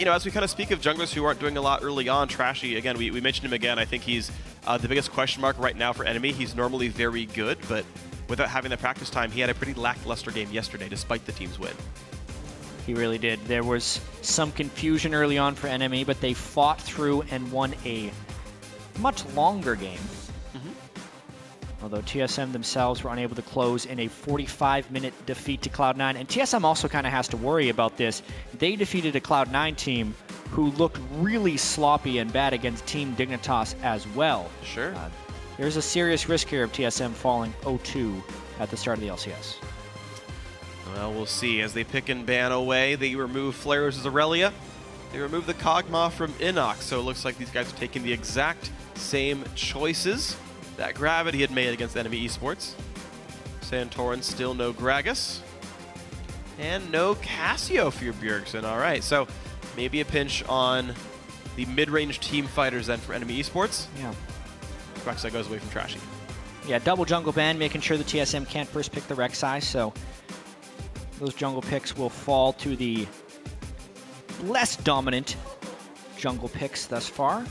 you know, as we kind of speak of junglers who aren't doing a lot early on, Trashy, again, we mentioned him again. I think he's the biggest question mark right now for Enemy. He's normally very good, but without having the practice time, he had a pretty lackluster game yesterday, despite the team's win. He really did. There was some confusion early on for Enemy, but they fought through and won a much longer game. Although TSM themselves were unable to close in a 45-minute defeat to Cloud9. And TSM also kind of has to worry about this. They defeated a Cloud9 team who looked really sloppy and bad against Team Dignitas as well. Sure. There's a serious risk here of TSM falling 0-2 at the start of the LCS. Well, we'll see. As they pick and ban away, they remove Flares' Aurelia. They remove the Kog'Maw from Inox, so it looks like these guys are taking the exact same choices that Gravity had made against Enemy Esports. Santorin still no Gragas. And no Cassio for your Bjergsen. All right, so maybe a pinch on the mid-range team fighters then for Enemy Esports. Yeah. Rek'Sai goes away from Trashy. Yeah, double jungle ban, making sure the TSM can't first pick the Rek'Sai, so those jungle picks will fall to the less dominant jungle picks thus far.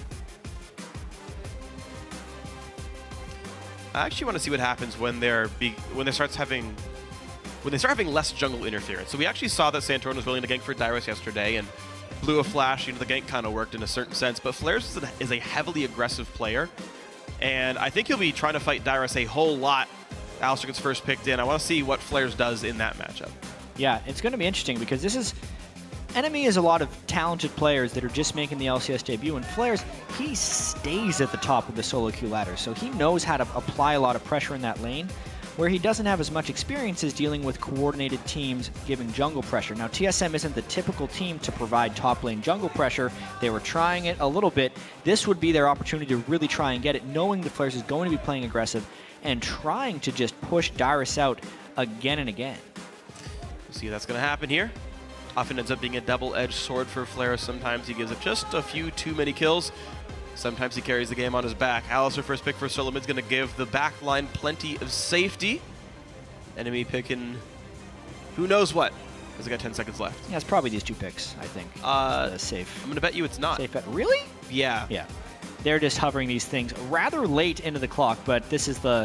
I actually want to see what happens when they start having less jungle interference. So we actually saw that Santorin was willing to gank for Dyrus yesterday and blew a flash. You know, the gank kind of worked in a certain sense, but Flares is a heavily aggressive player, and I think he'll be trying to fight Dyrus a whole lot. Alistar gets first picked in. I want to see what Flares does in that matchup. Yeah, it's going to be interesting because this is Enemy is a lot of talented players that are just making the LCS debut, and Flares, he stays at the top of the solo queue ladder, so he knows how to apply a lot of pressure in that lane, where he doesn't have as much experience as dealing with coordinated teams giving jungle pressure. Now, TSM isn't the typical team to provide top lane jungle pressure. They were trying it a little bit. This would be their opportunity to really try and get it, knowing that Flares is going to be playing aggressive and trying to just push Dyrus out again and again. We'll see if that's going to happen here. Often ends up being a double-edged sword for Flares. Sometimes he gives up just a few too many kills. Sometimes he carries the game on his back. Alistar first pick for Solomid is going to give the back line plenty of safety. Enemy picking who knows what, because they got 10 seconds left. Yeah, it's probably these two picks, I think. Safe. I'm going to bet you it's not. Safe bet. Really? Yeah. Yeah. They're just hovering these things rather late into the clock, but this is the...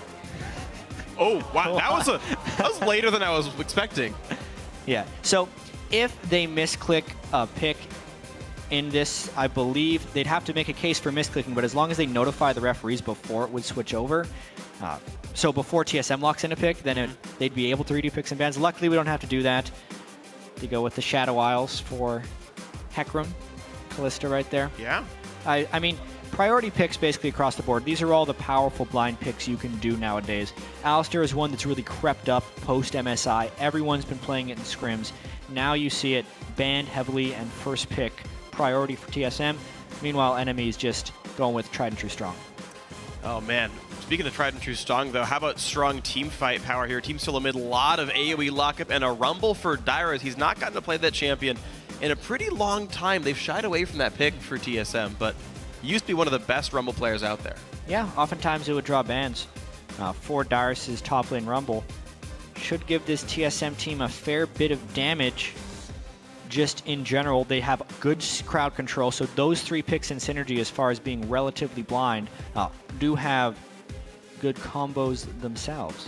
Oh, wow. That was later than I was expecting. Yeah. So if they misclick a pick in this, I believe they'd have to make a case for misclicking, but as long as they notify the referees before it would switch over, so before TSM locks in a pick, then they'd be able to redo picks and bans. Luckily, we don't have to do that. They go with the Shadow Isles for Hecarim, Kalista right there. Yeah. I mean, priority picks basically across the board. These are all the powerful blind picks you can do nowadays. Alistar is one that's really crept up post-MSI. Everyone's been playing it in scrims. Now you see it banned heavily and first pick priority for TSM. Meanwhile, Enemy is just going with tried and true strong. Oh, man. Speaking of tried and true strong, though, how about strong team fight power here? Team Solomid, a lot of AoE lockup and a rumble for Dyrus. He's not gotten to play that champion in a pretty long time. They've shied away from that pick for TSM, but he used to be one of the best rumble players out there. Yeah, oftentimes it would draw bans for Dyrus' top lane rumble. Should give this TSM team a fair bit of damage. Just in general, they have good crowd control, so those three picks in synergy as far as being relatively blind do have good combos themselves.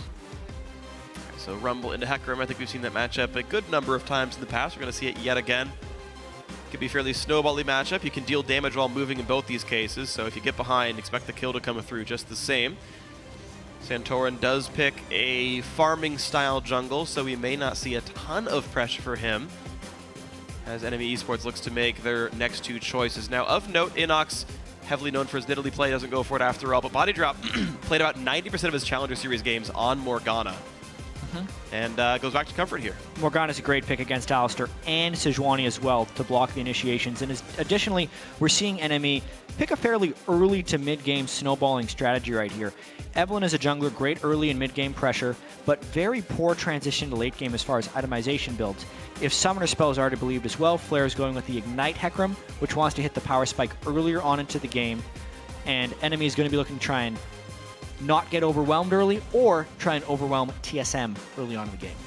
So Rumble into Hecarim, I think we've seen that matchup a good number of times in the past. We're going to see it yet again. Could be a fairly snowbally matchup. You can deal damage while moving in both these cases, so if you get behind, expect the kill to come through just the same. Santorin does pick a farming style jungle, so we may not see a ton of pressure for him as Enemy Esports looks to make their next two choices. Now, of note, Inox, heavily known for his Nidalee play, doesn't go for it after all, but Body Drop played about 90% of his Challenger Series games on Morgana. And goes back to Comfort here. Morgana's a great pick against Alistar and Sejuani as well to block the initiations. And additionally, we're seeing Enemy pick a fairly early to mid-game snowballing strategy right here. Evelynn is a jungler, great early and mid-game pressure, but very poor transition to late game as far as itemization builds. If Summoner spells are to be believed as well, Flare is going with the Ignite Hecarim, which wants to hit the power spike earlier on into the game. And Enemy is going to be looking to try and not get overwhelmed early or try and overwhelm TSM early on in the game.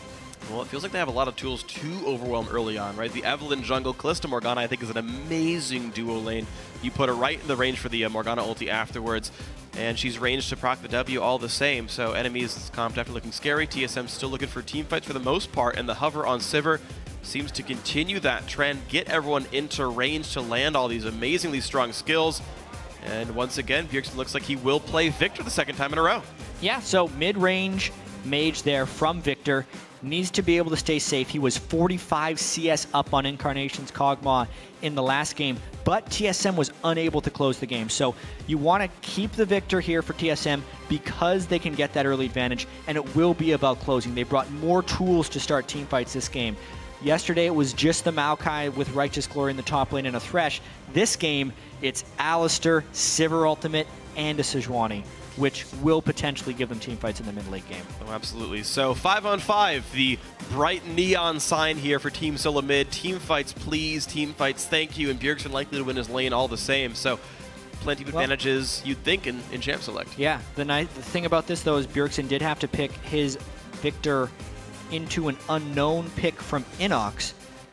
Well, it feels like they have a lot of tools to overwhelm early on, right? The Evelynn jungle, Kalista Morgana, I think is an amazing duo lane. You put her right in the range for the Morgana ulti afterwards, and she's ranged to proc the W all the same. So enemies comp definitely looking scary. TSM still looking for team fights for the most part, and the hover on Sivir seems to continue that trend, get everyone into range to land all these amazingly strong skills. And once again, Bjergsen looks like he will play Viktor the second time in a row. Yeah, so mid-range mage there from Viktor. Needs to be able to stay safe. He was 45 CS up on Incarnation's Kog'Maw in the last game, but TSM was unable to close the game. So you want to keep the Viktor here for TSM because they can get that early advantage, and it will be about closing. They brought more tools to start team fights this game. Yesterday, it was just the Maokai with Righteous Glory in the top lane and a Thresh. This game, it's Alistar, Sivir Ultimate, and a Sejuani, which will potentially give them team fights in the mid-late game. Oh, absolutely. So 5-on-5, the bright neon sign here for Team Solo Mid. Team fights, please. Team fights, thank you. And Bjergsen likely to win his lane all the same. So plenty of advantages, you'd think, in Champ Select. Yeah. The thing about this, though, is Bjergsen did have to pick his Viktor into an unknown pick from Inox.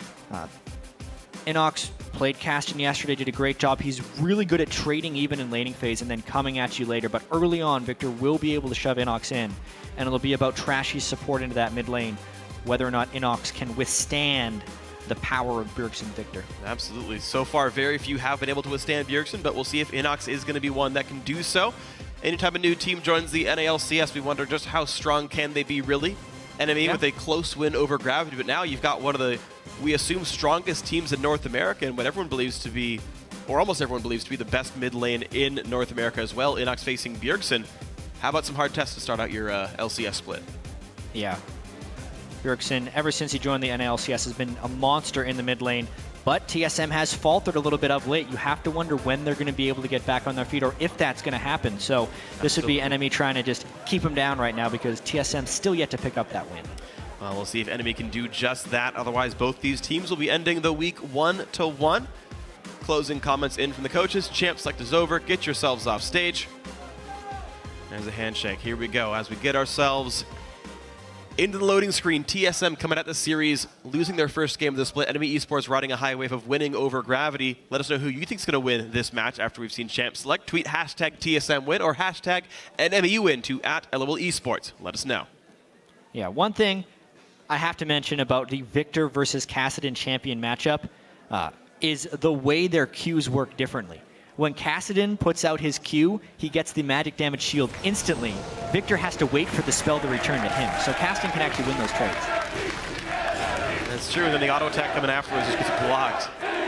Inox played Caston yesterday, did a great job. He's really good at trading even in laning phase and then coming at you later. But early on, Viktor will be able to shove Inox in, and it'll be about Trashy's support into that mid lane, whether or not Inox can withstand the power of Bjergsen Viktor. Absolutely. So far, very few have been able to withstand Bjergsen, but we'll see if Inox is going to be one that can do so. Anytime a new team joins the NALCS, we wonder just how strong can they be really? Enemy with a close win over Gravity, but now you've got one of the, we assume, strongest teams in North America, and what everyone believes to be, or almost everyone believes to be, the best mid lane in North America as well. Inox facing Bjergsen. How about some hard tests to start out your LCS split? Yeah. Bjergsen, ever since he joined the NALCS, has been a monster in the mid lane, but TSM has faltered a little bit of late. You have to wonder when they're going to be able to get back on their feet, or if that's going to happen. So this would be Enemy trying to just keep him down right now, because TSM's still yet to pick up that win. Well, we'll see if Enemy can do just that. Otherwise, both these teams will be ending the week 1-1. Closing comments in from the coaches. Champ Select is over. Get yourselves off stage. There's a handshake. Here we go as we get ourselves into the loading screen. TSM coming at the series, losing their first game of the split. Enemy Esports riding a high wave of winning over Gravity. Let us know who you think is going to win this match after we've seen Champ Select. Tweet hashtag TSM win or hashtag NMU win to @LOL Esports. Let us know. Yeah, one thing I have to mention about the Viktor versus Kassadin champion matchup is the way their Qs work differently. When Kassadin puts out his Q, he gets the magic damage shield instantly. Viktor has to wait for the spell to return to him, so Kassadin can actually win those trades. That's true, and then the auto attack coming afterwards just gets blocked.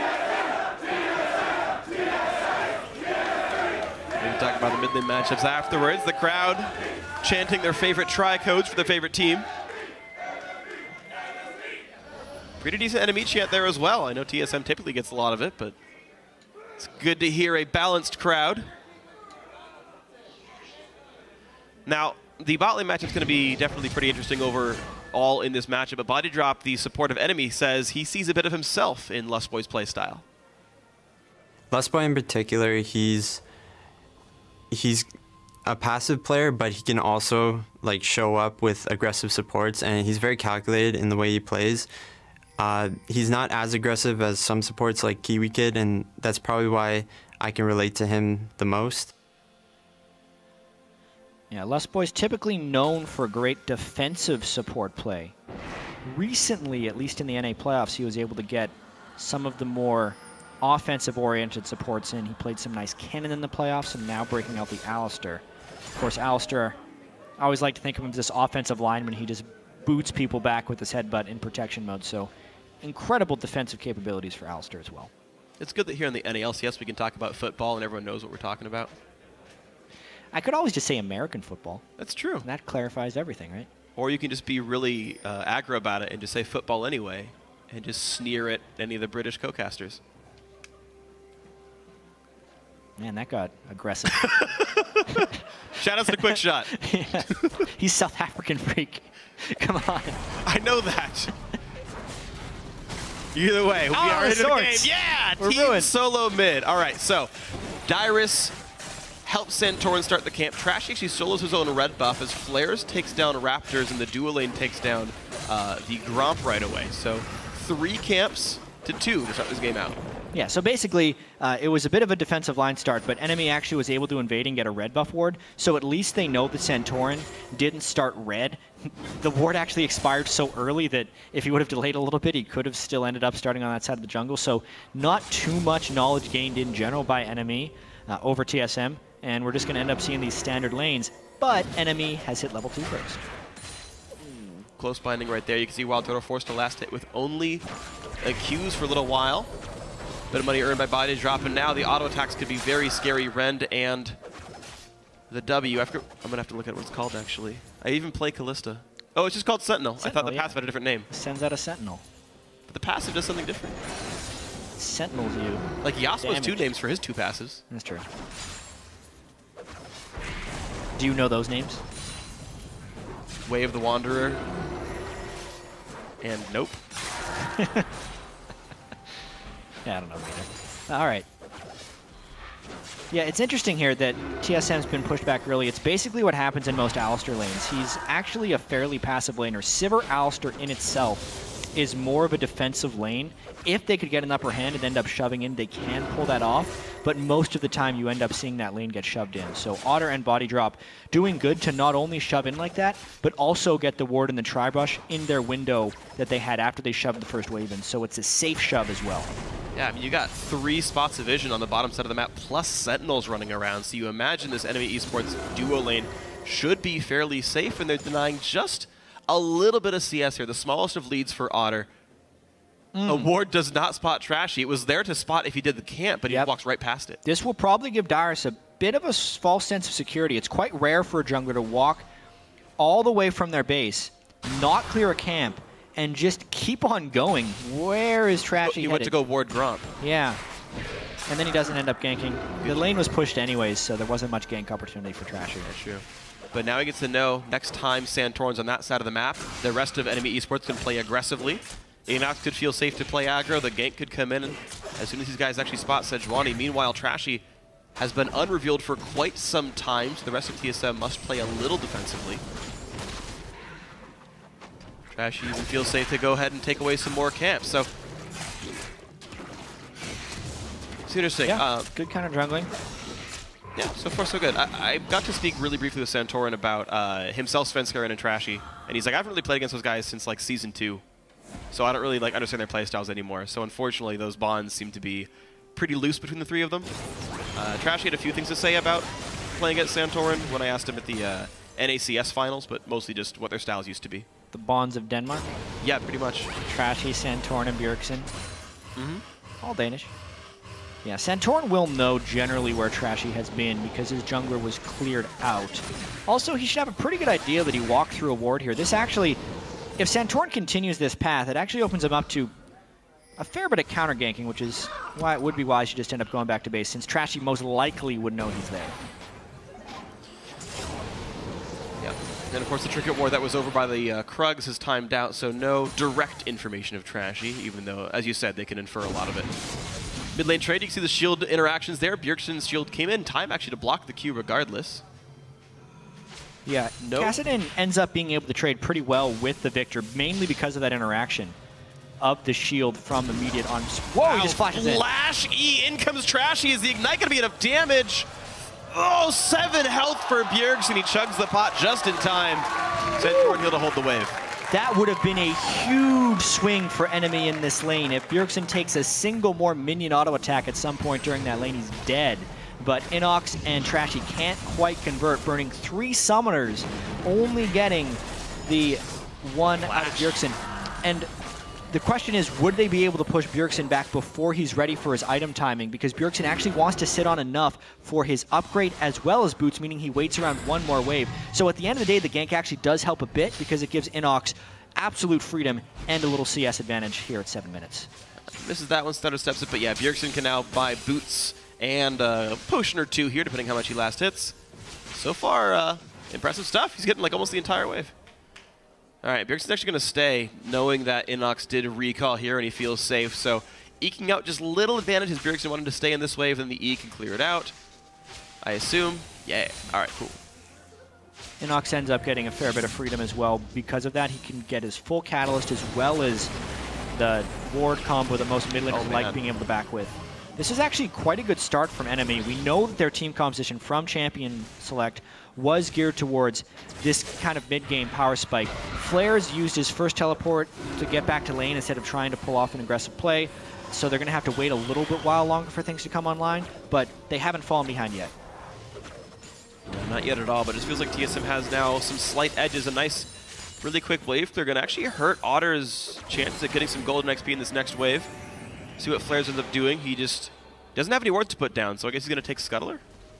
We'll talk about the mid lane matchups afterwards. The crowd chanting their favorite tri-codes for their favorite team. Pretty decent enemy chant there as well. I know TSM typically gets a lot of it, but it's good to hear a balanced crowd. Now, the bot lane matchup is going to be definitely pretty interesting overall in this matchup, but Body Drop, the supportive enemy, says he sees a bit of himself in Lustboy's playstyle. Lustboy in particular, he's a passive player, but he can also like show up with aggressive supports, and he's very calculated in the way he plays. He's not as aggressive as some supports like Kiwi Kid, and that's probably why I can relate to him the most. Yeah, Lustboy's typically known for great defensive support play. Recently, at least in the NA playoffs, he was able to get some of the more offensive-oriented supports in. He played some nice Kennen in the playoffs, and now breaking out the Alistar. Of course, Alistar, I always like to think of him as this offensive lineman. He just boots people back with his headbutt in protection mode, so incredible defensive capabilities for Alistar as well. It's good that here in the NALCS we can talk about football and everyone knows what we're talking about. I could always just say American football. That's true. And that clarifies everything, right? Or you can just be really aggro about it and just say football anyway and just sneer at any of the British co-casters. Man, that got aggressive. Shout out to the quick shot. Yeah. He's South African freak. Come on. I know that. Either way, we are in the game. Yeah, We're Team ruined. Solo Mid. All right, so Dyrus helps Santorin start the camp. Trashy actually solos his own red buff as Flares takes down Raptors and the dual lane takes down the Gromp right away. So 3 camps to 2 to start this game out. Yeah, so basically, it was a bit of a defensive line start, but enemy actually was able to invade and get a red buff ward, so at least they know that Santorin didn't start red. The ward actually expired so early that if he would have delayed a little bit, he could have still ended up starting on that side of the jungle, so not too much knowledge gained in general by enemy over TSM, and we're just going to end up seeing these standard lanes, but enemy has hit level 2 first. Close binding right there. You can see Wild Turtle forced to last hit with only a Qs for a little while. Bit of money earned by Body dropping now. The auto attacks could be very scary. Rend and the W. I'm going to have to look at what it's called, actually. I even play Callista. Oh, it's just called Sentinel. I thought the passive had a different name. Sends out a Sentinel. But the passive does something different. Sentinels you. Like Yasuo has 2 names for his 2 passives. That's true. Do you know those names? Way of the Wanderer. And nope. Yeah, I don't know either. All right. Yeah, it's interesting here that TSM's been pushed back early. It's basically what happens in most Alistar lanes. He's actually a fairly passive laner. Sivir Alistar in itself is more of a defensive lane. If they could get an upper hand and end up shoving in, they can pull that off. But most of the time, you end up seeing that lane get shoved in. So Otter and Body Drop doing good to not only shove in like that, but also get the ward and the Tri-Brush in their window that they had after they shoved the first wave in. So it's a safe shove as well. Yeah, I mean, you got 3 spots of vision on the bottom side of the map, plus Sentinels running around. So you imagine this enemy esports duo lane should be fairly safe, and they're denying just a little bit of CS here. The smallest of leads for Otter. A ward does not spot Trashy. It was there to spot if he did the camp, but he walks right past it. This will probably give Dyrus a bit of a false sense of security. It's quite rare for a jungler to walk all the way from their base, not clear a camp, and just keep on going. Where is Trashy He went to go ward Gromp. Yeah. And then he doesn't end up ganking. The lane was pushed anyways, so there wasn't much gank opportunity for Trashy. That's true. But now he gets to know next time Santorin's on that side of the map, the rest of enemy esports can play aggressively. Enox could feel safe to play aggro. The gank could come in and as soon as these guys actually spot Sejuani. Meanwhile, Trashy has been unrevealed for quite some time, so the rest of TSM must play a little defensively. Trashy even feels safe to go ahead and take away some more camps. So it's interesting. Yeah, good counter jungling. Yeah, so far so good. I got to speak really briefly with Santorin about himself, Svenskeren, and Trashy, and he's like, I haven't really played against those guys since like Season 2, so I don't really like understand their playstyles anymore. So unfortunately, those bonds seem to be pretty loose between the 3 of them. Trashy had a few things to say about playing against Santorin when I asked him at the NACS finals, but mostly just what their styles used to be. The bonds of Denmark? Yeah, pretty much. Trashy, Santorin, and Bjergsen. All Danish. Yeah, Santorin will know generally where Trashy has been because his jungler was cleared out. Also, he should have a pretty good idea that he walked through a ward here. This actually, if Santorin continues this path, it actually opens him up to a fair bit of counter ganking, which is why it would be wise to just end up going back to base, since Trashy most likely would know he's there. Yeah, and of course the Trinket Ward that was over by the Krugs has timed out, so no direct information of Trashy, even though, as you said, they can infer a lot of it. Mid lane trade, you can see the shield interactions there. Bjergsen's shield came in time actually to block the Q regardless. Yeah, no. Kassadin ends up being able to trade pretty well with the Victor, mainly because of that interaction of the shield from immediate on. Whoa, he just flashes in. Flash E, in comes Trashy. Is the Ignite going to be enough damage? Oh, 7 health for Bjergsen. He chugs the pot just in time. Santorin heal to hold the wave. That would have been a huge swing for enemy in this lane. If Bjergsen takes a single more minion auto attack at some point during that lane, he's dead. But Inox and Trashy can't quite convert, burning 3 summoners, only getting the 1 out of Bjergsen. And the question is, would they be able to push Bjergsen back before he's ready for his item timing? Because Bjergsen actually wants to sit on enough for his upgrade as well as boots, meaning he waits around 1 more wave. So at the end of the day, the gank actually does help a bit because it gives Inox absolute freedom and a little CS advantage here at 7 minutes. Misses that one, stutter steps it, but yeah, Bjergsen can now buy boots and a potion or 2 here, depending how much he last hits. So far, impressive stuff. He's getting like almost the entire wave. All right, Bjergsen's actually going to stay, knowing that Inox did recall here and he feels safe. So eking out just little advantage as Bjergsen wanted to stay in this wave, then the E can clear it out. I assume. Yeah. All right, cool. Inox ends up getting a fair bit of freedom as well. Because of that, he can get his full Catalyst as well as the ward combo that most mid laners like being able to back with. This is actually quite a good start from Enemy. We know that their team composition from Champion Select was geared towards this kind of mid-game power spike. Flares used his first teleport to get back to lane instead of trying to pull off an aggressive play, so they're going to have to wait a little bit while longer for things to come online, but they haven't fallen behind yet. Yeah, not yet at all, but it feels like TSM has now some slight edges. A nice, really quick wave. They're going to actually hurt Otter's chances at getting some golden XP in this next wave. See what Flares ends up doing. He just doesn't have any wards to put down, so I guess he's going to take Scuttler?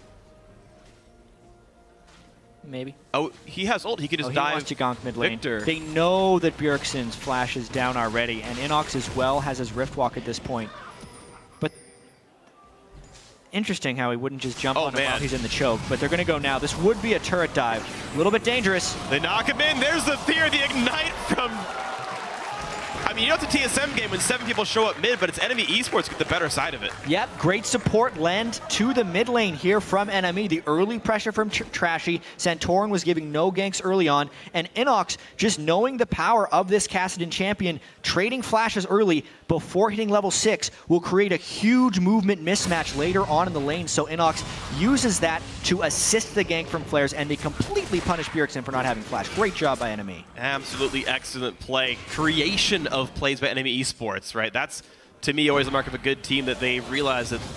Maybe. Oh, he has ult. He can just dive. He wants to gank mid lane. Victor. They know that Bjergsen's flash is down already, and Inox as well has his Rift Walk at this point. But interesting how he wouldn't just jump on him while he's in the choke. But they're going to go now. This would be a turret dive. A little bit dangerous. They knock him in. There's the fear, the ignite from... I mean, you know it's a TSM game when 7 people show up mid, but it's Enemy Esports get the better side of it. Yep, great support lend to the mid lane here from Enemy. The early pressure from Trashy. Santorin was giving no ganks early on, and Inox, just knowing the power of this Kassadin champion, trading flashes early before hitting level 6 will create a huge movement mismatch later on in the lane, so Inox uses that to assist the gank from Flares, and they completely punish Bjergsen for not having flash. Great job by Enemy. Absolutely excellent play. Creation of plays by Enemy Esports, right? That's, to me, always the mark of a good team, that they realize that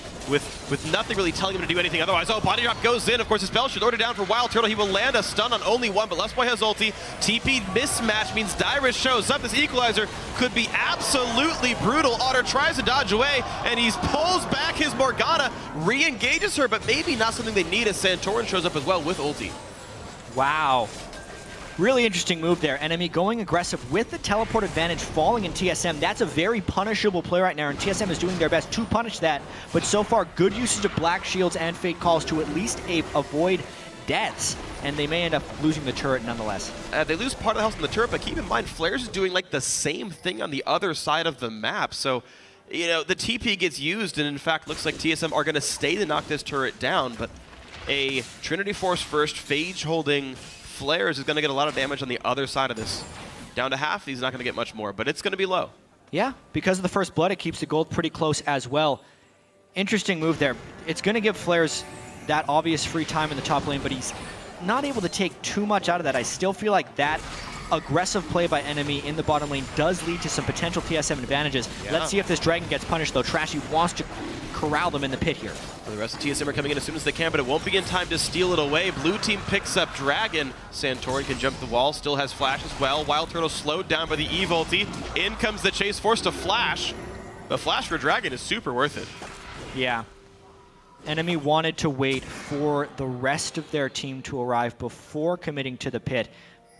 with nothing really telling him to do anything otherwise. Oh, body drop goes in. Of course, his spell should order down for Wild Turtle. He will land a stun on only one, but Lustboy has ulti. TP mismatch means Dyrus shows up. This equalizer could be absolutely brutal. Otter tries to dodge away, and he pulls back his Morgana, re-engages her, but maybe not something they need as Santorin shows up as well with ulti. Wow. Really interesting move there. Enemy going aggressive with the teleport advantage falling in TSM. That's a very punishable play right now, and TSM is doing their best to punish that. But so far, good usage of Black Shields and Fate Calls to at least avoid deaths, and they may end up losing the turret nonetheless. They lose part of the health in the turret, but keep in mind, Flares is doing like the same thing on the other side of the map. So, you know, the TP gets used, and in fact, looks like TSM are going to stay to knock this turret down, but a Trinity Force first, Phage holding Flares is going to get a lot of damage on the other side of this. Down to half, he's not going to get much more, but it's going to be low. Yeah, because of the first blood, it keeps the gold pretty close as well. Interesting move there. It's going to give Flares that obvious free time in the top lane, but he's not able to take too much out of that. I still feel like that aggressive play by Enemy in the bottom lane does lead to some potential TSM advantages. Yeah. Let's see if this Dragon gets punished, though. Trashy wants to corral them in the pit here. The rest of TSM are coming in as soon as they can, but it won't be in time to steal it away. Blue team picks up Dragon. Santorin can jump the wall, still has flash as well. Wild Turtle slowed down by the Eve ulti. In comes the chase, forced to flash. The flash for Dragon is super worth it. Yeah. Enemy wanted to wait for the rest of their team to arrive before committing to the pit.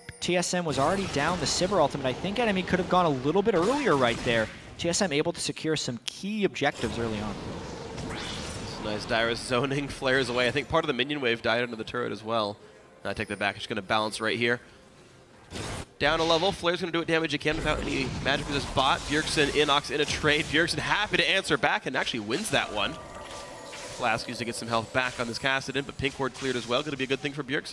TSM was already down the Sivir ultimate. I think Enemy could have gone a little bit earlier right there. TSM able to secure some key objectives early on. Nice Dyrus zoning Flares away. I think part of the minion wave died under the turret as well. I take that back. It's going to balance right here. Down a level. Flare's going to do what damage he can without any magic for this bot. Bjergsen, Inox in a trade. Bjergsen happy to answer back and actually wins that one. Flask used to get some health back on this Kassadin, but pink ward cleared as well. Going to be a good thing for Bjergsen.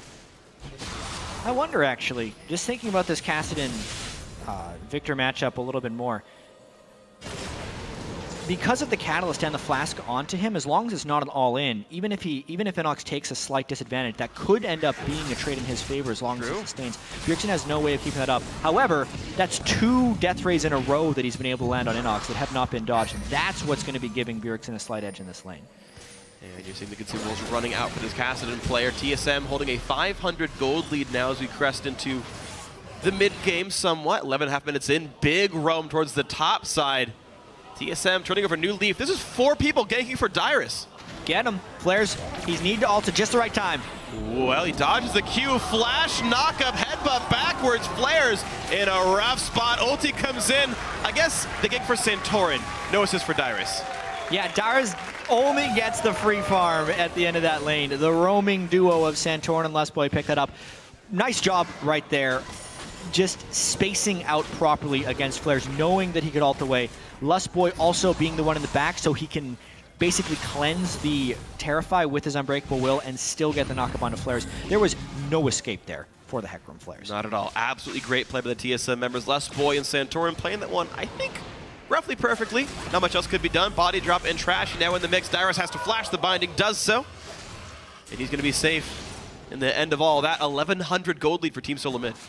I wonder, actually, just thinking about this Kassadin Victor matchup a little bit more. Because of the Catalyst and the Flask onto him, as long as it's not an all-in, even if Inox takes a slight disadvantage, that could end up being a trade in his favor as long as it sustains. Bjergsen has no way of keeping that up. However, that's 2 Death Rays in a row that he's been able to land on Inox that have not been dodged, and that's what's going to be giving Bjergsen a slight edge in this lane. And you're seeing the consumables running out for this Kassadin player. TSM holding a 500 gold lead now as we crest into the mid-game somewhat. 11.5 minutes in. Big roam towards the top side. TSM turning over New Leaf. This is 4 people ganking for Dyrus. Get him. Flares, he's need to ult at just the right time. Well, he dodges the Q. Flash, knock-up, headbutt backwards. Flares in a rough spot. Ulti comes in. I guess the gank for Santorin. No assist for Dyrus. Yeah, Dyrus only gets the free farm at the end of that lane. The roaming duo of Santorin and Lustboy pick that up. Nice job right there. Just spacing out properly against Flares, knowing that he could ult away. Lustboy also being the one in the back, so he can basically cleanse the Terrify with his Unbreakable Will and still get the knockup onto Flares. There was no escape there for the Hecarim Flares. Not at all. Absolutely great play by the TSM members. Les Boy and Santorin playing that one, I think, roughly perfectly. Not much else could be done. Body drop and Trash now in the mix. Dyrus has to flash the binding, does so. And he's going to be safe in the end of all that. 1,100 gold lead for Team Solo Mid.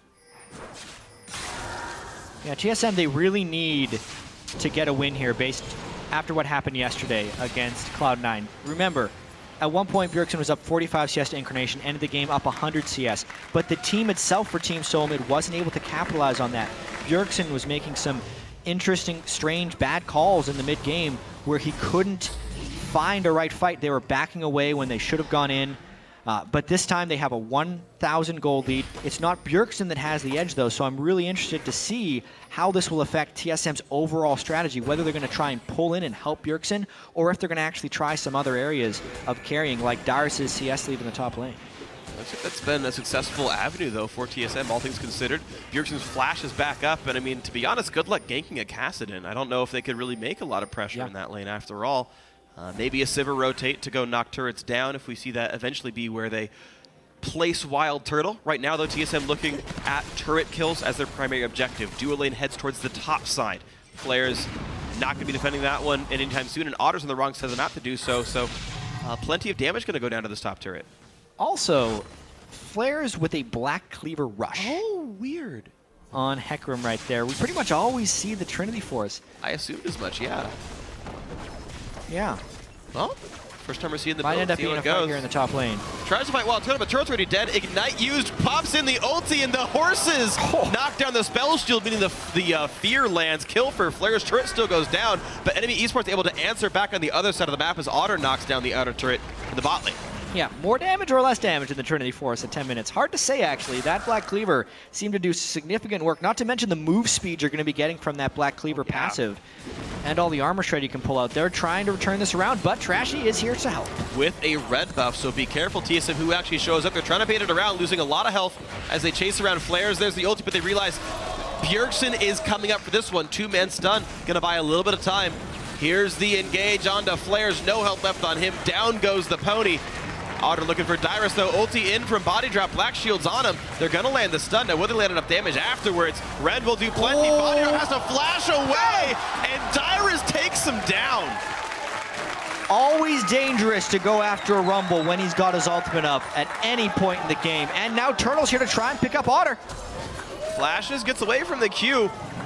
Yeah, TSM, they really need to get a win here based after what happened yesterday against Cloud9. Remember, at one point, Bjergsen was up 45 CS to Incarnation, ended the game up 100 CS. But the team itself for Team Solo Mid wasn't able to capitalize on that. Bjergsen was making some interesting, strange, bad calls in the mid-game where he couldn't find a right fight. They were backing away when they should have gone in. But this time they have a 1,000 gold lead. It's not Bjergsen that has the edge, though, so I'm really interested to see how this will affect TSM's overall strategy, whether they're going to try and pull in and help Bjergsen, or if they're going to actually try some other areas of carrying, like Dyrus' CS lead in the top lane. That's been a successful avenue, though, for TSM, all things considered. Bjergsen's flash is back up, and I mean, to be honest, good luck ganking a Kassadin. I don't know if they could really make a lot of pressure in that lane after all. Maybe a Sivir rotate to go knock turrets down if we see that eventually be where they place Wild Turtle. Right now, though, TSM looking at turret kills as their primary objective. Dual lane heads towards the top side. Flares not going to be defending that one anytime soon, and Otter's on the wrong side of the map to do so, so plenty of damage going to go down to this top turret. Also, Flares with a Black Cleaver Rush. Oh, weird. On Hecarim right there. We pretty much always see the Trinity Force. I assumed as much, yeah. Yeah. Well, first time we're seeing the might build, end up see being how a it goes. fight here in the top lane. Tries to fight Wild Turtle, but Turret's already dead. Ignite used, pops in the ulti, and the horses knock down the spell shield, meaning the fear lands. Kill for Flare's turret still goes down, but enemy esports able to answer back on the other side of the map as Otter knocks down the outer turret in the bot lane. Yeah, more damage or less damage in the Trinity Force at 10 minutes. Hard to say, actually. That Black Cleaver seemed to do significant work, not to mention the move speed you're going to be getting from that Black Cleaver passive. And all the armor shred you can pull out. They're trying to return this around, but Trashy is here to help. With a red buff, so be careful, TSM, who actually shows up. They're trying to bait it around, losing a lot of health as they chase around Flares. There's the ulti, but they realize Bjergsen is coming up for this one. Two-man stun, going to buy a little bit of time. Here's the engage onto Flares. No health left on him. Down goes the pony. Otter looking for Dyrus, though. Ulti in from Body Drop. Black Shield's on him. They're going to land the stun. Now, will they land enough damage afterwards? Red will do plenty. Body Drop has to flash away, and Dyrus takes him down. Always dangerous to go after a Rumble when he's got his ultimate up at any point in the game. And now Turtle's here to try and pick up Otter. Flashes, gets away from the Q.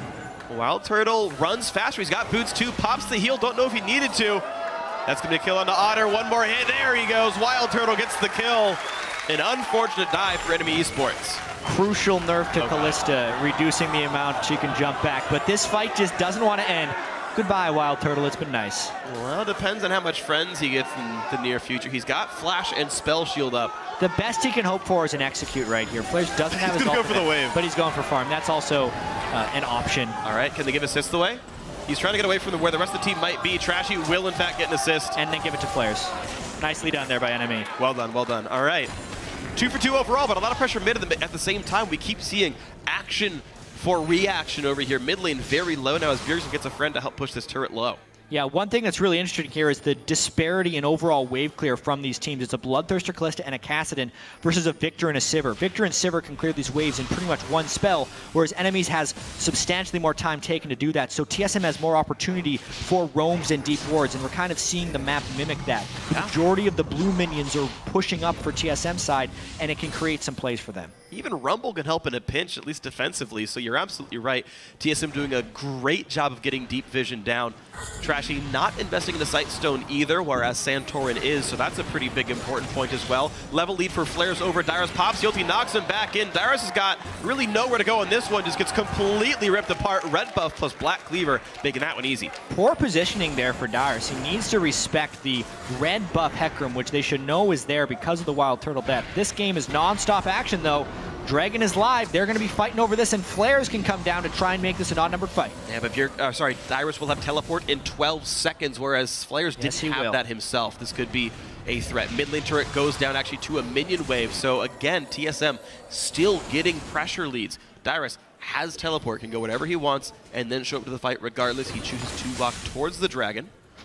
Wild Turtle runs faster. He's got boots too. Pops the heal. Don't know if he needed to. That's going to be a kill onto Otter. One more hit. There he goes. Wild Turtle gets the kill. An unfortunate dive for enemy esports. Crucial nerf to Kalista, reducing the amount she can jump back. But this fight just doesn't want to end. Goodbye, Wild Turtle. It's been nice. Well, it depends on how much friends he gets in the near future. He's got Flash and Spell Shield up. The best he can hope for is an execute right here. Flares doesn't have his ultimate, go for the wave, but he's going for farm. That's also an option. All right, can they give assists away? He's trying to get away from where the rest of the team might be. Trashy will, in fact, get an assist. And then give it to Flares. Nicely done there by enemy. Well done, well done. All right. 2 for 2 overall, but a lot of pressure mid at the same time. We keep seeing action for reaction over here. Mid lane very low now as Bjergsen gets a friend to help push this turret low. Yeah, one thing that's really interesting here is the disparity in overall wave clear from these teams. It's a Bloodthirster Kalista and a Kassadin versus a Victor and a Sivir. Victor and Sivir can clear these waves in pretty much one spell, whereas enemies has substantially more time taken to do that. So TSM has more opportunity for roams and deep wards, and we're kind of seeing the map mimic that. The majority of the blue minions are pushing up for TSM side, and it can create some plays for them. Even Rumble can help in a pinch, at least defensively, so you're absolutely right. TSM doing a great job of getting deep vision down. Trashy not investing in the Sight Stone either, whereas Santorin is, so that's a pretty big important point as well. Level lead for Flares over Dyrus. Pops the ulti, knocks him back in. Dyrus has got really nowhere to go on this one, just gets completely ripped apart. Red buff plus Black Cleaver, making that one easy. Poor positioning there for Dyrus. He needs to respect the red buff Hecarim, which they should know is there because of the Wild Turtle death. This game is non-stop action, though. Dragon is live. They're going to be fighting over this, and Flares can come down to try and make this an odd-numbered fight. Yeah, but Dyrus will have teleport in 12 seconds, whereas Flares didn't have that himself. This could be a threat. Mid lane turret goes down actually to a minion wave. So again, TSM still getting pressure leads. Dyrus has teleport, can go whatever he wants, and then show up to the fight regardless. He chooses to walk towards the dragon.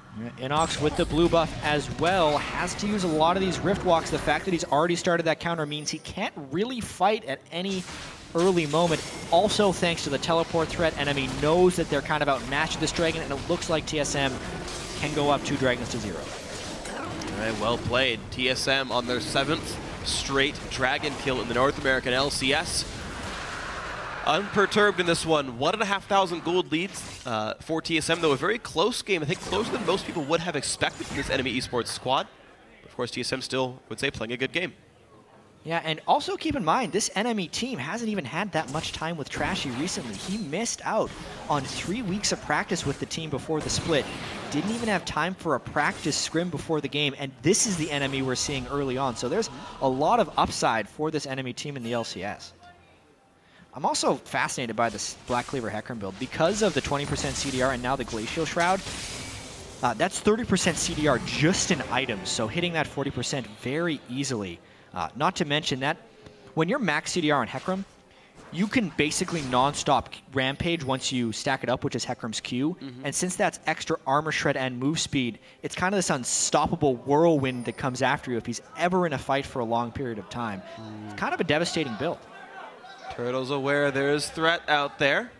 Inox with the blue buff as well has to use a lot of these Rift Walks. The fact that he's already started that counter means he can't really fight at any early moment. Also, thanks to the teleport threat, enemy knows that they're kind of outmatched with this dragon, and it looks like TSM can go up 2 dragons to 0. All right, well played. TSM on their 7th straight dragon kill in the North American LCS. Unperturbed in this one. 1,500 gold leads for TSM, though a very close game. I think closer than most people would have expected from this enemy esports squad. Of course, TSM still, would say, playing a good game. Yeah, and also keep in mind, this enemy team hasn't even had that much time with Trashy recently. He missed out on 3 weeks of practice with the team before the split. Didn't even have time for a practice scrim before the game, and this is the enemy we're seeing early on. So there's a lot of upside for this enemy team in the LCS. I'm also fascinated by this Black Cleaver Hecarim build. Because of the 20% CDR and now the Glacial Shroud, that's 30% CDR just in items, so hitting that 40% very easily. Not to mention that when you're max CDR on Hecarim, you can basically non-stop rampage once you stack it up, which is Hecarim's Q. And since that's extra armor shred and move speed, it's kind of this unstoppable whirlwind that comes after you if he's ever in a fight for a long period of time. It's kind of a devastating build. Turtle's aware there's threat out there.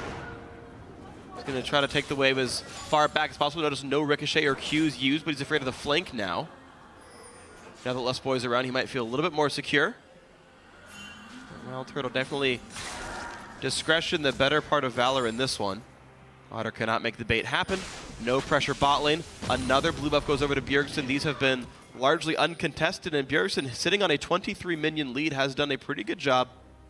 He's going to try to take the wave as far back as possible. Notice no ricochet or Qs used, but he's afraid of the flank now. Now that less boys around, he might feel a little bit more secure. Well, Turtle definitely discretion, the better part of Valor in this one. Otter cannot make the bait happen. No pressure bot lane. Another blue buff goes over to Bjergsen. These have been largely uncontested, and Bjergsen, sitting on a 23 minion lead, has done a pretty good job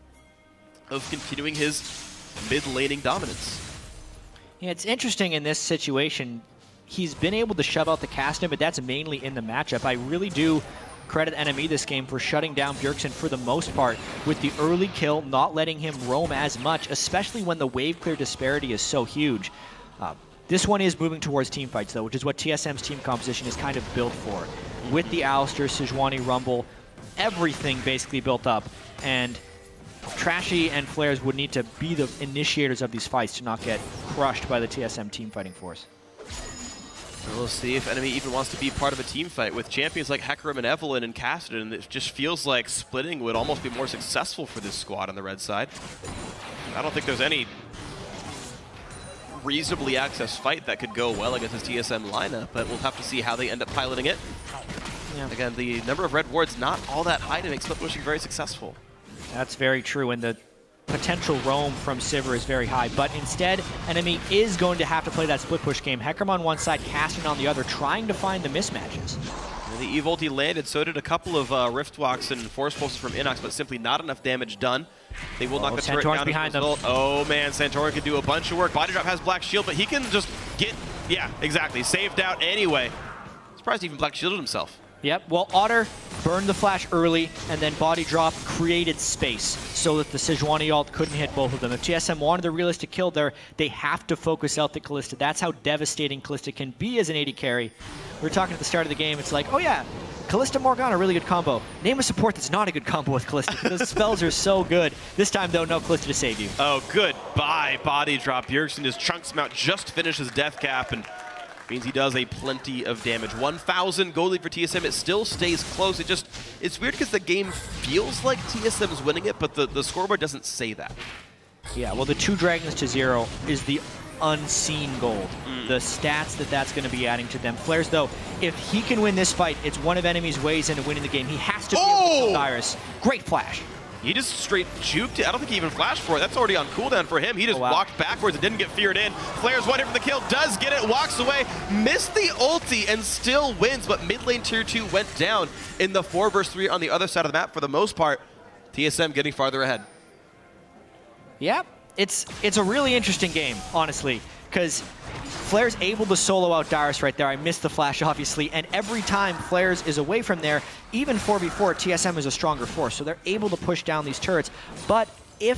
of continuing his mid-laning dominance. Yeah, it's interesting in this situation. He's been able to shove out the Castan, but that's mainly in the matchup. I really do credit NME this game for shutting down Bjergsen for the most part with the early kill, not letting him roam as much, especially when the wave clear disparity is so huge. This one is moving towards team fights, though, which is what TSM's team composition is kind of built for. With the Alistar, Sejuani, Rumble, everything basically built up, and Trashy and Flares would need to be the initiators of these fights to not get crushed by the TSM team fighting force. We'll see if enemy even wants to be part of a team fight with champions like Hecarim and Evelynn and Kassadin. It just feels like splitting would almost be more successful for this squad on the red side. I don't think there's any reasonably accessed fight that could go well against this TSM lineup, but we'll have to see how they end up piloting it. Yeah. Again, the number of red wards not all that high to make split pushing very successful. That's very true, and the potential roam from Sivir is very high, but instead, enemy is going to have to play that split push game. Hecarim on one side, Castan on the other, trying to find the mismatches. And the Eve ulti landed, so did a couple of Rift Walks and Force Pulses from Inox, but simply not enough damage done. They will knock the turret down behind them. Oh man, Santorin can do a bunch of work. Body Drop has Black Shield, but he can just get, yeah, exactly, saved out anyway. Surprised he even Black Shielded himself. Yep, well, Otter burned the flash early, and then Body Drop created space so that the Sejuani ult couldn't hit both of them. If TSM wanted the realistic kill there, they have to focus out the Kalista. That's how devastating Kalista can be as an AD carry. We were talking at the start of the game, it's like, oh yeah, Kalista Morgana, really good combo. Name a support that's not a good combo with Kalista, because those spells are so good. This time, though, no Kalista to save you. Oh, goodbye, Body Drop. Bjergsen just chunks him out, just finishes death cap, and means he does a plenty of damage. 1,000 gold lead for TSM. It still stays close. It's weird because the game feels like TSM is winning it, but the scoreboard doesn't say that. Yeah, well, the 2 dragons to 0 is the unseen gold. The stats that's going to be adding to them. Flares, though, if he can win this fight, it's one of enemy's ways into winning the game. He has to be able to kill Dyrus. Great flash. He just straight juked it. I don't think he even flashed for it. That's already on cooldown for him. He just walked backwards and didn't get feared in. Flares one hit for the kill, does get it, walks away, missed the ulti, and still wins. But mid lane tier 2 went down in the 4 versus 3 on the other side of the map for the most part. TSM getting farther ahead. Yeah, it's a really interesting game, honestly, because Flare's able to solo out Dyrus right there. I missed the flash, obviously, and every time Flares is away from there, even 4v4, TSM is a stronger force, so they're able to push down these turrets. But if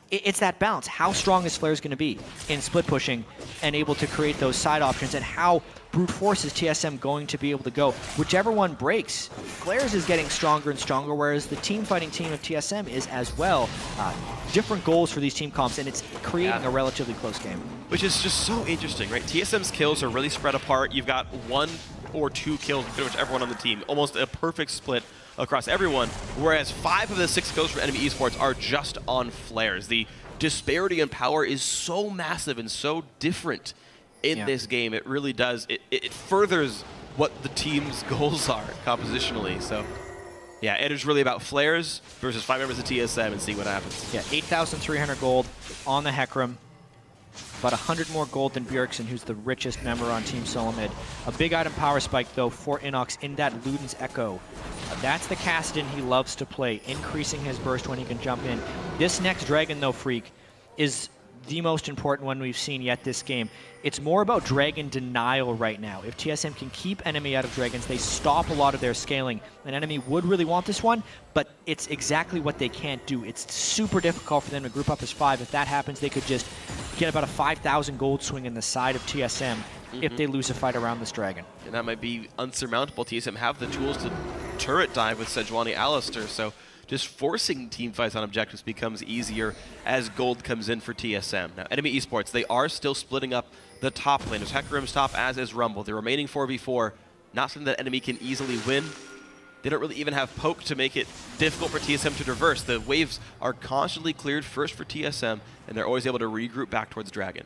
it's that balance. How strong is Flares going to be in split pushing and able to create those side options, and how brute force is TSM going to be able to go? Whichever one breaks, Flares is getting stronger and stronger, whereas the team fighting team of TSM is as well. Different goals for these team comps, and it's creating a relatively close game. Which is just so interesting, right? TSM's kills are really spread apart. You've got 1 or 2 kills with pretty much everyone on the team. Almost a perfect split across everyone, whereas 5 of the 6 kills from enemy esports are just on Flares. The disparity in power is so massive and so different in this game. It really does. It furthers what the team's goals are compositionally. So, yeah, it is really about Flares versus 5 members of TSM and see what happens. Yeah, 8,300 gold on the Hecarim. About 100 more gold than Bjergsen, who's the richest member on Team Solomid. A big item power spike, though, for Inox in that Luden's Echo. That's the Kassadin he loves to play, increasing his burst when he can jump in. This next Dragon, though, Freak, is the most important one we've seen yet this game. It's more about Dragon denial right now. If TSM can keep enemy out of Dragons, they stop a lot of their scaling. An enemy would really want this one, but it's exactly what they can't do. It's super difficult for them to group up as 5. If that happens, they could just get about a 5,000 gold swing in the side of TSM if they lose a fight around this Dragon. And that might be unsurmountable. TSM have the tools to turret dive with Sejuani Alistar, so just forcing team fights on objectives becomes easier as gold comes in for TSM. Now, enemy esports, they are still splitting up the top lane. There's Hecarim's top, as is Rumble. The remaining 4v4, not something that enemy can easily win. They don't really even have poke to make it difficult for TSM to traverse. The waves are constantly cleared first for TSM, and they're always able to regroup back towards Dragon.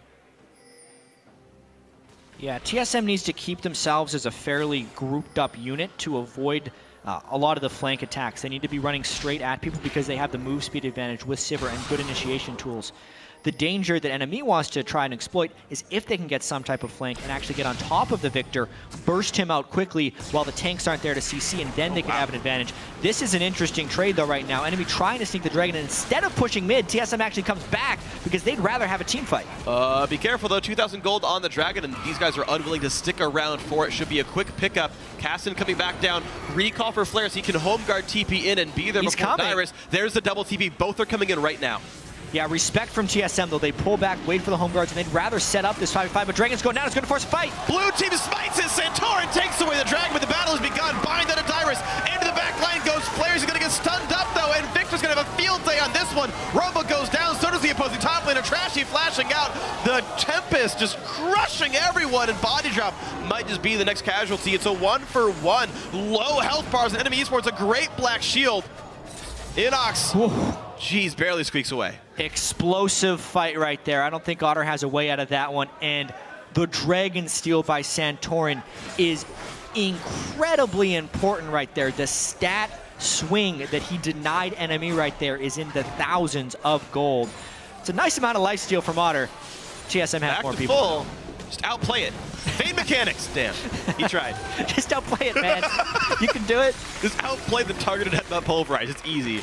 Yeah, TSM needs to keep themselves as a fairly grouped up unit to avoid a lot of the flank attacks. They need to be running straight at people because they have the move speed advantage with Sivir and good initiation tools. The danger that enemy wants to try and exploit is if they can get some type of flank and actually get on top of the Victor, burst him out quickly while the tanks aren't there to CC, and then they can have an advantage. This is an interesting trade, though, right now. Enemy trying to sneak the Dragon, and instead of pushing mid, TSM actually comes back because they'd rather have a team fight. Be careful, though. 2,000 gold on the Dragon, and these guys are unwilling to stick around for it. Should be a quick pickup. Kassadin coming back down. Recall for Flares. He can home guard TP in and be there before Dyrus. There's the double TP. Both are coming in right now. Yeah, respect from TSM, though. They pull back, wait for the home guards, and they'd rather set up this 5v5, but Dragon's going down. It's going to force a fight. Blue team smites it. Santorin takes away the Dragon, but the battle has begun. Bind out of Dyrus. Into the back line goes Flares. He's going to get stunned up, though, and Victor's going to have a field day on this one. Rumble goes down. So does the opposing top laner. Trashy flashing out. The Tempest just crushing everyone, and Body Drop might just be the next casualty. It's a 1-for-1. Low health bars and enemy esports. A great black shield. Inox. Jeez, barely squeaks away. Explosive fight right there. I don't think Otter has a way out of that one. And the Dragon steal by Santorin is incredibly important right there. The stat swing that he denied enemy right there is in the thousands of gold. It's a nice amount of lifesteal from Otter. TSM has more people. Full. Just outplay it. Fade mechanics. Damn, he tried. Just outplay it, man. You can do it. Just outplay the targeted headbutt pulverize. It's easy.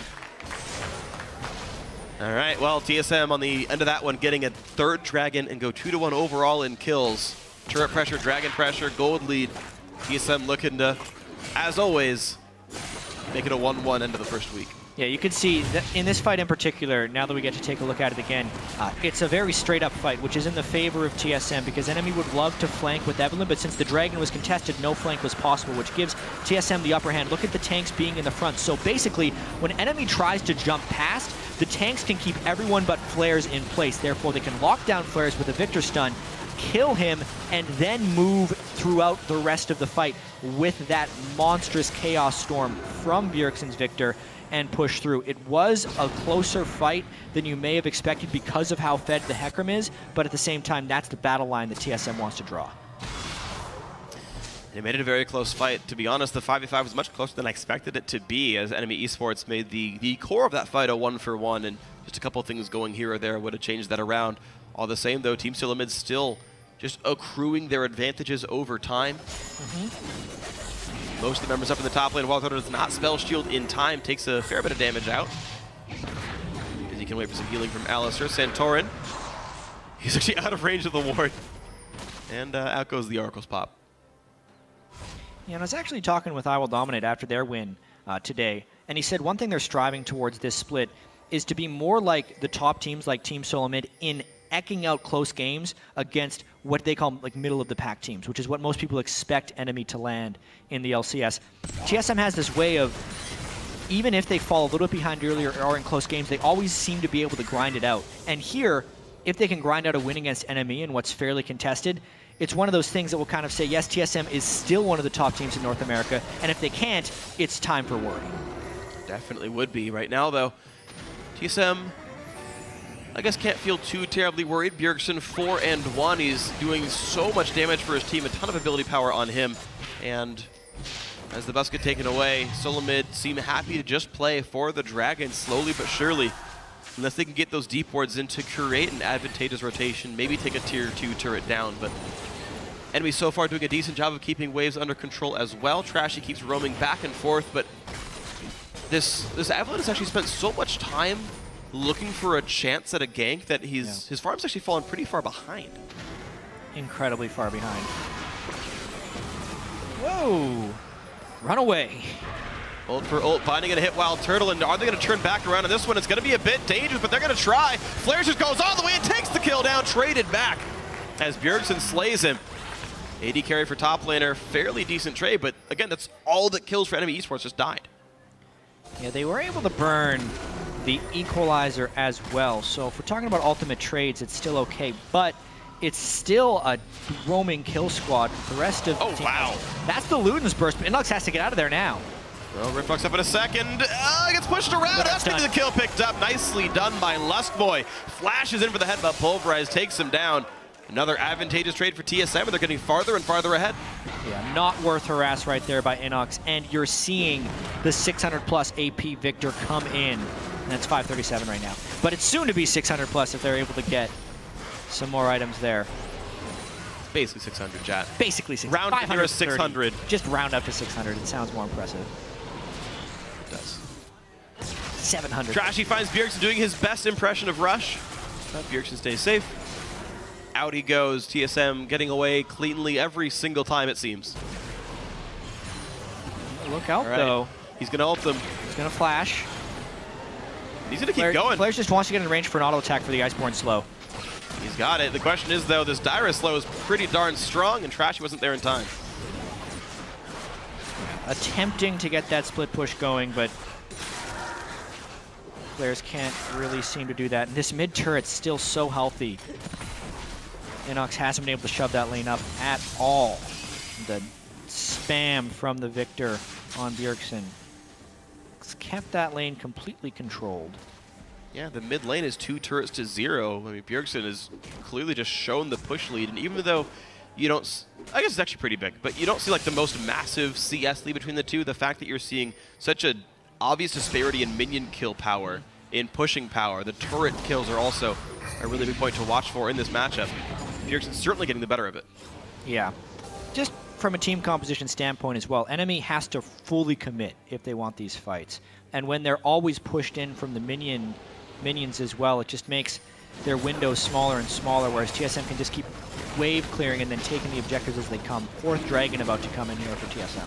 All right, well, TSM on the end of that one getting a 3rd Dragon and go 2-1 overall in kills. Turret pressure, Dragon pressure, gold lead. TSM looking to, as always, make it a 1-1 end of the first week. Yeah, you can see that in this fight in particular, now that we get to take a look at it again, it's a very straight-up fight, which is in the favor of TSM, because enemy would love to flank with Evelynn, but since the Dragon was contested, no flank was possible, which gives TSM the upper hand. Look at the tanks being in the front. So basically, when enemy tries to jump past, the tanks can keep everyone but Flares in place. Therefore, they can lock down Flares with a Victor stun, kill him, and then move throughout the rest of the fight with that monstrous Chaos Storm from Bjergsen's Victor and push through. It was a closer fight than you may have expected because of how fed the Hecarim is, but at the same time, that's the battle line that TSM wants to draw. They made it a very close fight. To be honest, the 5v5 was much closer than I expected it to be, as enemy esports made the core of that fight a 1-for-1, and just a couple of things going here or there would have changed that around. All the same, though, Team Solomid still just accruing their advantages over time. Most of the members up in the top lane, Wildhunter does not spell shield in time, takes a fair bit of damage out. As he can wait for some healing from Alistar. Santorin, he's actually out of range of the ward. And out goes the Oracle's pop. Yeah, and I was actually talking with I Will Dominate after their win today, and he said one thing they're striving towards this split is to be more like the top teams like Team Solomid in eking out close games against what they call like middle of the pack teams, which is what most people expect Enemy to land in the LCS. TSM has this way of, even if they fall a little bit behind earlier or in close games, they always seem to be able to grind it out. And here, if they can grind out a win against Enemy in what's fairly contested, it's one of those things that will kind of say, yes, TSM is still one of the top teams in North America, and if they can't, it's time for worry. Definitely would be. Right now, though, TSM, I guess, can't feel too terribly worried. Bjergsen 4-1. He's doing so much damage for his team, a ton of ability power on him. And as the bus get taken away, Solomid seem happy to just play for the Dragon slowly but surely. Unless they can get those deep wards in to create an advantageous rotation, maybe take a tier 2 turret down. But Enemy so far doing a decent job of keeping waves under control as well. Trashy keeps roaming back and forth, but this Avalon has actually spent so much time looking for a chance at a gank that his farm's actually fallen pretty far behind. Incredibly far behind. Whoa! Run away. Ult for ult, Binding gonna hit Wild Turtle, and are they gonna turn back around on this one? It's gonna be a bit dangerous, but they're gonna try. Flares just goes all the way and takes the kill down, traded back as Bjergsen slays him. AD carry for top laner, fairly decent trade, but again, that's all that kills for Enemy Esports, just died. Yeah, they were able to burn the Equalizer as well, so if we're talking about ultimate trades, it's still okay, but it's still a roaming kill squad. The rest of the team, wow. That's the Luden's burst, but Inlux has to get out of there now. Well, Riftbox up in a second. Gets pushed around. That's the kill picked up. Nicely done by Lustboy. Flashes in for the headbutt. Pulverize takes him down. Another advantageous trade for TSM, and they're getting farther and farther ahead. Yeah, not worth harass right there by Inox, and you're seeing the 600+ AP Victor come in. And that's 537 right now. But it's soon to be 600+ if they're able to get some more items there. Basically 600, chat. Basically 600. Round to nearest 600. Just round up to 600. It sounds more impressive. It does. 700. Trashy finds Bjergsen doing his best impression of Rush. But Bjergsen stays safe. Out he goes. TSM getting away cleanly every single time, it seems. Look out, though. He's going to ult them. He's going to flash. He's going to keep going. Flares just wants to get in range for an auto attack for the Iceborne slow. He's got it. The question is, though, this Dyrus slow is pretty darn strong, and Trashy wasn't there in time. Attempting to get that split push going, but players can't really seem to do that. And this mid turret's still so healthy. Inox hasn't been able to shove that lane up at all. The spam from the Victor on Bjergsen. It's kept that lane completely controlled. Yeah, the mid lane is 2 turrets to 0. I mean, Bjergsen has clearly just shown the push lead, and even though you don't, I guess it's actually pretty big, but you don't see like the most massive CS lead between the two, the fact that you're seeing such a obvious disparity in minion kill power, in pushing power, the turret kills are also a really big point to watch for in this matchup. Bjergsen's certainly getting the better of it. Yeah. Just from a team composition standpoint as well, Enemy has to fully commit if they want these fights. And when they're always pushed in from the minions as well, it just makes their windows smaller and smaller, whereas TSM can just keep wave clearing and then taking the objectives as they come. 4th Dragon about to come in here for TSM.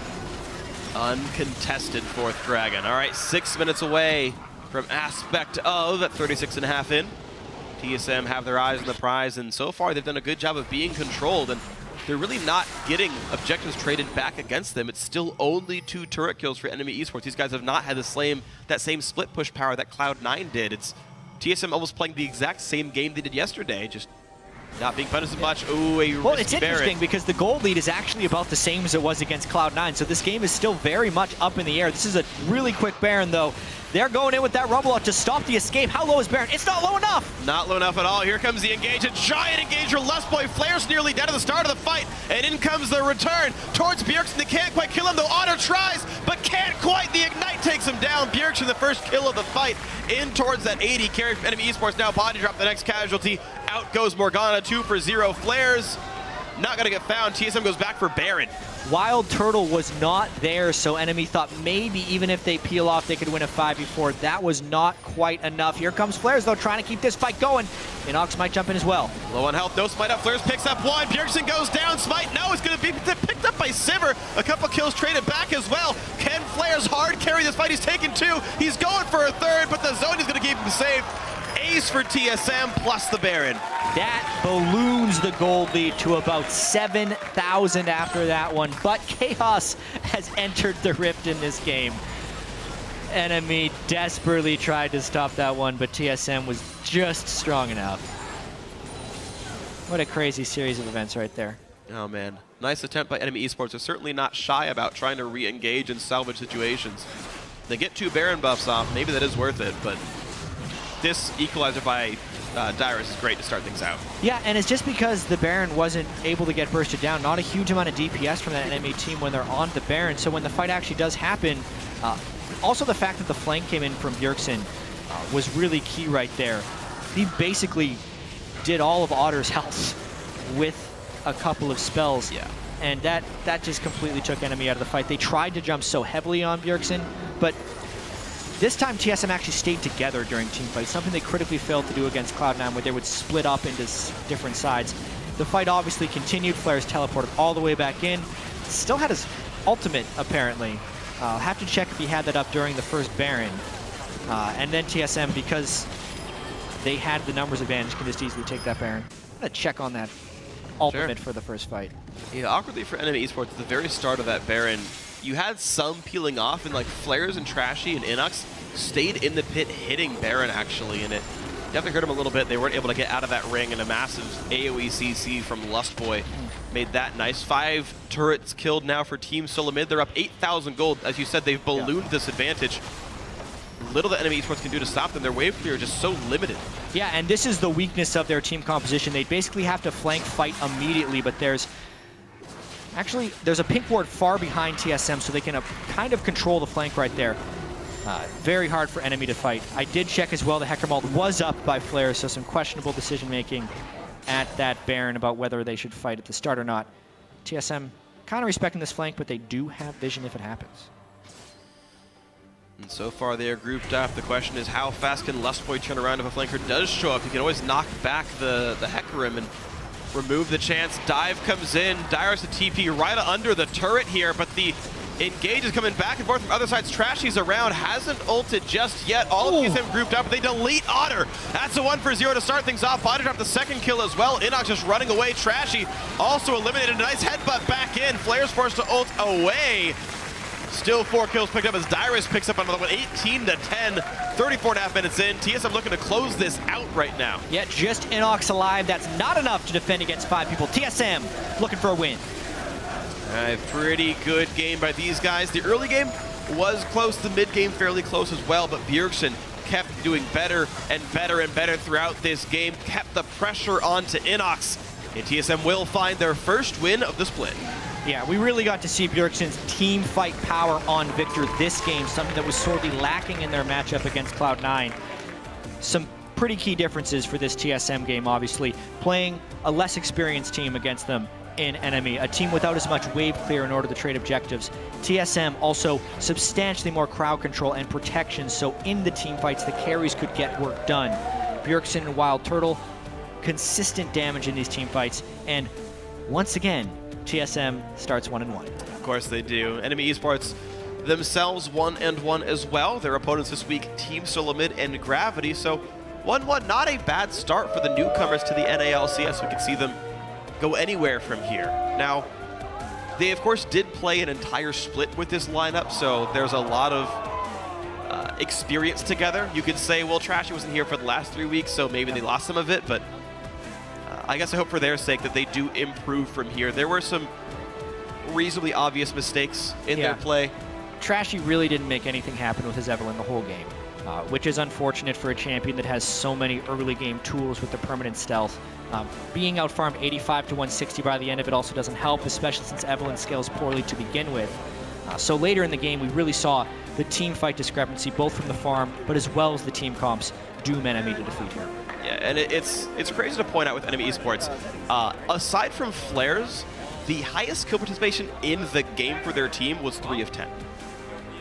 Uncontested 4th Dragon. All right, 6 minutes away from Aspect of at 36.5 in. TSM have their eyes on the prize, and so far they've done a good job of being controlled, and they're really not getting objectives traded back against them. It's still only 2 turret kills for Enemy Esports. These guys have not had that same split push power that Cloud9 did. It's TSM almost playing the exact same game they did yesterday, just not being punished as much. Ooh, well, it's interesting because the gold lead is actually about the same as it was against Cloud9, so this game is still very much up in the air. This is a really quick Baron, though. They're going in with that Rumble out to stop the escape. How low is Baron? It's not low enough! Not low enough at all. Here comes the engage. A giant engager. Lustboy flares nearly dead at the start of the fight, and in comes the return towards Bjergsen. They can't quite kill him, though. Otter tries, but can't quite. The Ignite takes him down. Bjergsen, the first kill of the fight, in towards that 80. Carry from Enemy Esports now. Body drop the next casualty. Out goes Morgana. 2 for 0. Flares not going to get found. TSM goes back for Baron. Wild Turtle was not there, so Enemy thought maybe even if they peel off, they could win a 5v4. That was not quite enough. Here comes Flares, though, trying to keep this fight going. Inox might jump in as well. Low on health, no smite up. Flares picks up one. Bjergsen goes down. Smite, no, it's going to be picked up by Sivir. However, a couple kills traded back as well. Can Flares hard carry this fight? He's taken 2. He's going for a 3rd, but the zone is going to keep him safe. Ace for TSM plus the Baron. That balloons the gold lead to about 7,000 after that one, but Chaos has entered the Rift in this game. Enemy desperately tried to stop that one, but TSM was just strong enough. What a crazy series of events right there. Oh man, nice attempt by Enemy Esports. They're certainly not shy about trying to re-engage and salvage situations. They get 2 Baron buffs off, maybe that is worth it, but this equalizer by Dyrus is great to start things out. Yeah, and it's just because the Baron wasn't able to get bursted down. Not a huge amount of DPS from that enemy team when they're on the Baron, so when the fight actually does happen, also the fact that the flank came in from Bjergsen was really key right there. He basically did all of Otter's health with a couple of spells. Yeah. And that just completely took enemy out of the fight. They tried to jump so heavily on Bjergsen, but this time TSM actually stayed together during teamfight, something they critically failed to do against Cloud9, where they would split up into different sides. The fight obviously continued. Flares teleported all the way back in. Still had his ultimate, apparently. I'll have to check if he had that up during the first Baron. And then TSM, because they had the numbers advantage, can just easily take that Baron. I'm going to check on that ultimate for the first fight. Yeah, awkwardly for Enemy Esports, at the very start of that Baron, you had some peeling off, and like Flares and Trashy and Inox stayed in the pit hitting Baron actually, and it definitely hurt him a little bit. They weren't able to get out of that ring, and a massive AoE CC from Lustboy made that nice. 5 turrets killed now for Team Solomid. They're up 8,000 gold. As you said, they've ballooned this advantage. Little that Enemy Esports can do to stop them. Their wave clear is just so limited. Yeah, and this is the weakness of their team composition. They basically have to flank fight immediately, but there's a pink ward far behind TSM, so they can kind of control the flank right there. Very hard for enemy to fight. I did check as well, the Hectormalt was up by Flare, so some questionable decision-making at that Baron about whether they should fight at the start or not. TSM kind of respecting this flank, but they do have vision if it happens. And so far they are grouped up. The question is, how fast can Lustboy turn around if a flanker does show up? He can always knock back the Hecarim and remove the chance. Dive comes in. Dyrus the TP right under the turret here, but the engage is coming back and forth from other sides. Trashy's around, hasn't ulted just yet. All of TSM grouped up, but they delete Otter. That's a 1-for-0 to start things off. Otter dropped the second kill as well. Inox just running away. Trashy also eliminated. A nice headbutt back in. Flare's forced to ult away. Still 4 kills picked up as Dyrus picks up another one. 18-10, 34.5 minutes in. TSM looking to close this out right now. Yeah, just Inox alive. That's not enough to defend against 5 people. TSM looking for a win. A pretty good game by these guys. The early game was close. The mid game fairly close as well, but Bjergsen kept doing better and better and better throughout this game. Kept the pressure onto Inox. And TSM will find their first win of the split. Yeah, we really got to see Bjergsen's team fight power on Victor this game, something that was sorely lacking in their matchup against Cloud9. Some pretty key differences for this TSM game, obviously. Playing a less experienced team against them in enemy, a team without as much wave clear in order to trade objectives. TSM also substantially more crowd control and protection, so in the team fights, the carries could get work done. Bjergsen and Wild Turtle, consistent damage in these team fights, and once again, TSM starts 1-1. Of course they do. Enemy Esports themselves 1-1 as well. Their opponents this week, Team Solomid and Gravity. So 1-1, not a bad start for the newcomers to the NALCS. We can see them go anywhere from here. Now, they of course did play an entire split with this lineup, so there's a lot of experience together. You could say, well, Trashy wasn't here for the last 3 weeks, so maybe they lost some of it, but I guess I hope for their sake that they do improve from here. There were some reasonably obvious mistakes in their play. Trashy really didn't make anything happen with his Evelynn the whole game, which is unfortunate for a champion that has so many early game tools with the permanent stealth. Being outfarmed 85 to 160 by the end of it also doesn't help, especially since Evelynn scales poorly to begin with. So later in the game, we really saw the team fight discrepancy, both from the farm, but as well as the team comps, doom enemy to defeat here. Yeah, and it's crazy to point out with Enemy Esports, aside from Flares, the highest kill participation in the game for their team was 3 of 10.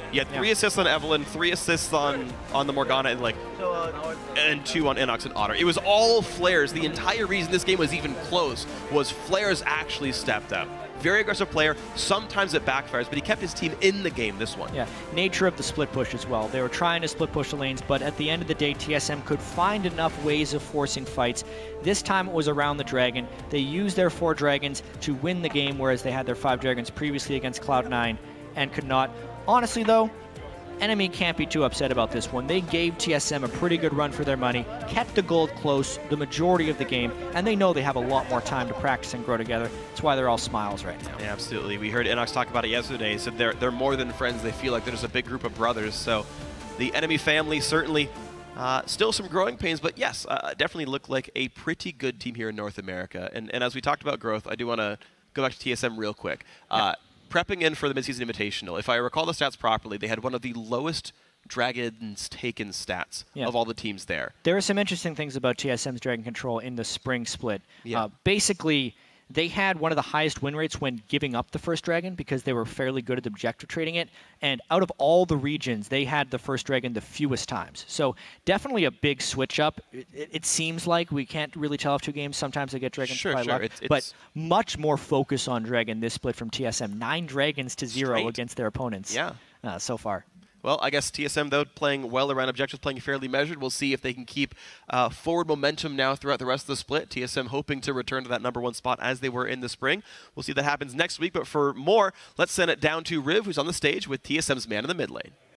You had 3 assists on Evelynn, 3 assists on the Morgana, and 2 on Inox and Otter. It was all flares. The entire reason this game was even close was flares actually stepped up. Very aggressive player. Sometimes it backfires, but he kept his team in the game this one. Yeah, nature of the split push as well. They were trying to split push the lanes, but at the end of the day, TSM could find enough ways of forcing fights. This time it was around the Dragon. They used their 4 Dragons to win the game, whereas they had their 5 Dragons previously against Cloud9 and could not. Honestly, though, Enemy can't be too upset about this one. They gave TSM a pretty good run for their money, kept the gold close the majority of the game, and they know they have a lot more time to practice and grow together. That's why they're all smiles right now. Yeah, absolutely. We heard Inox talk about it yesterday. He said they're more than friends. They feel like there's a big group of brothers. So the Enemy family certainly still some growing pains, but yes, definitely look like a pretty good team here in North America. And as we talked about growth, I do want to go back to TSM real quick. Prepping in for the Midseason Invitational, if I recall the stats properly, they had one of the lowest Dragons taken stats of all the teams there. There are some interesting things about TSM's Dragon Control in the spring split. Basically, they had one of the highest win rates when giving up the first Dragon because they were fairly good at objective trading it. And out of all the regions, they had the first Dragon the fewest times. So definitely a big switch up. It seems like we can't really tell after 2 games. Sometimes they get Dragons by luck. But much more focus on Dragon this split from TSM. 9 Dragons to 0 against their opponents so far. Well, I guess TSM, though, playing well around objectives, playing fairly measured. We'll see if they can keep forward momentum now throughout the rest of the split. TSM hoping to return to that #1 spot as they were in the spring. We'll see if that happens next week. But for more, let's send it down to Riv, who's on the stage with TSM's man in the mid lane.